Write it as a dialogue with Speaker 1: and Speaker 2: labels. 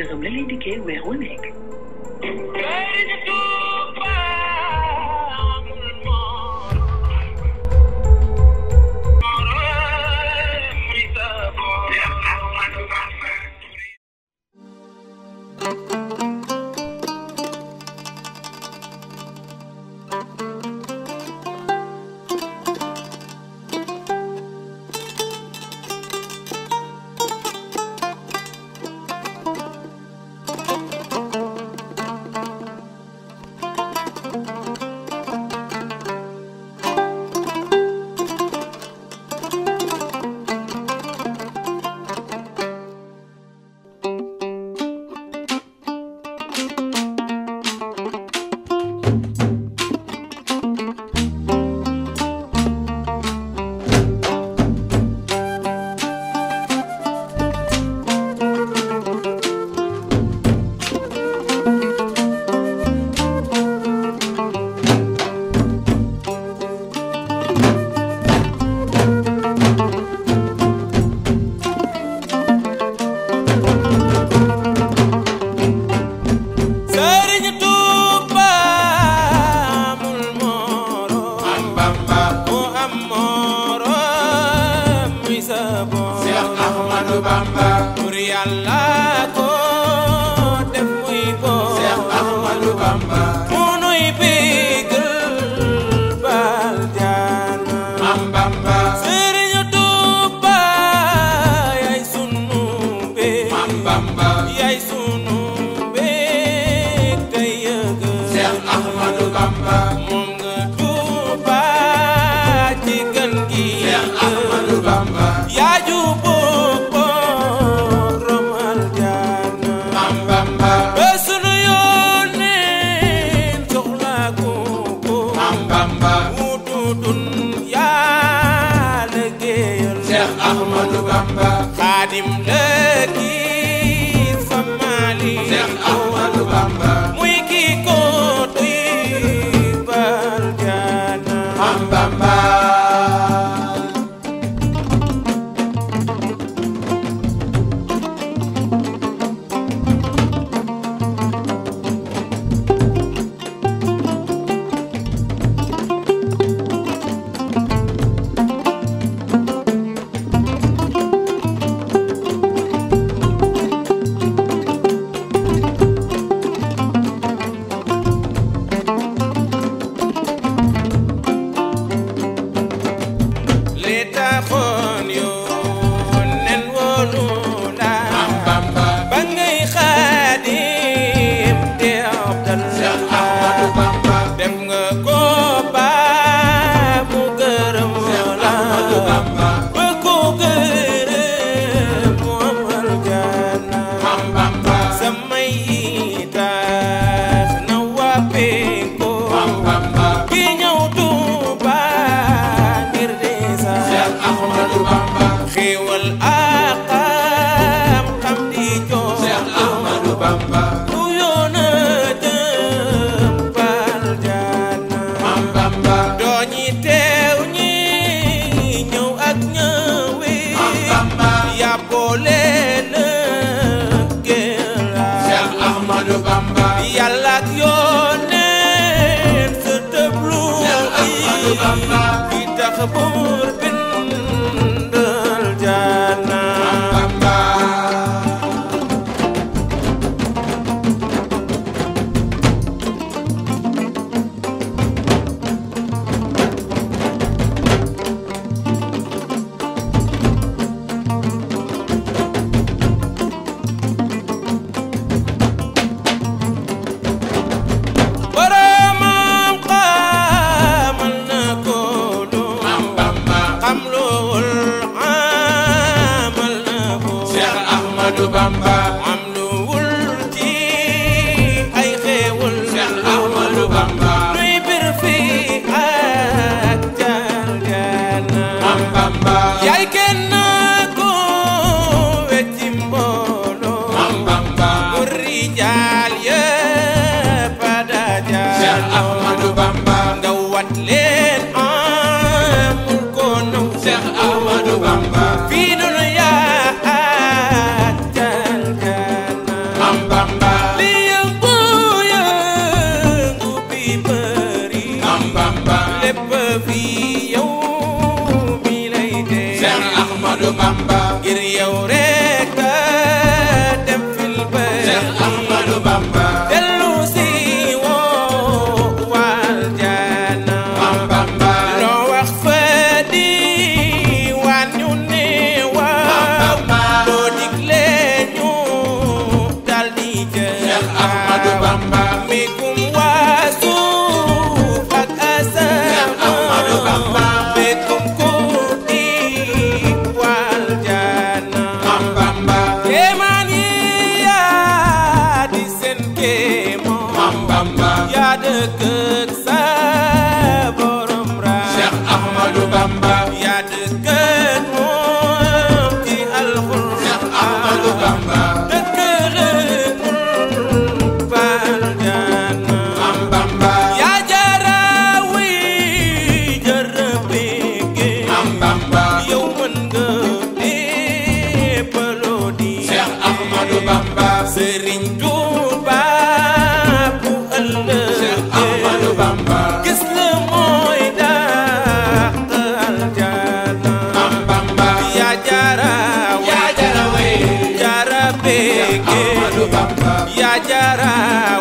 Speaker 1: dërëm la lay dikkee weer wu nekk.
Speaker 2: Bamba
Speaker 1: Mam Bamba
Speaker 2: li yëngu bi bëri
Speaker 1: Mam Bamba
Speaker 2: lépp fi yow mi lay dee
Speaker 1: Cheikh Ahmadou Bamba
Speaker 2: ngir yow rek dem fil bëri
Speaker 1: Cheikh Ahmadou Bamba
Speaker 2: dellu si woo wal jana
Speaker 1: Mam Bamba
Speaker 2: loo wax fa di waan ñu ne waaw loo digle ñu dal di jël
Speaker 1: Cheikh Ahmadou Bamba
Speaker 2: mikum waa suuf ak asamaan
Speaker 1: Ahmadou Bamba
Speaker 2: mikum ku di wal jana
Speaker 1: Mam Bamba
Speaker 2: kéemaan yi yaa di seen kéemaan
Speaker 1: Mam Bamba
Speaker 2: yaa dëkk ak sa borom raay
Speaker 1: Cheikh Ahmadou Bamba
Speaker 2: yaa dëkk ak moom ci alxuraan
Speaker 1: Cheikh Ahmadou Bamba
Speaker 2: dëkk ak bal jana
Speaker 1: Mam Bamba
Speaker 2: yaa jara wi jara bége
Speaker 1: Mam Bamba
Speaker 2: yow mën nga déppaloo di
Speaker 1: Cheikh Ahmadou Bamba
Speaker 2: Sëriñ Tuuba bu ëllëg
Speaker 1: Cheikh Ahmadou Bamba
Speaker 2: gis la mooy dàq aljana
Speaker 1: Mam Bamba
Speaker 2: yaa jara
Speaker 1: yaa jara wey
Speaker 2: jara bége
Speaker 1: Ahmadou Bamba
Speaker 2: yaa jara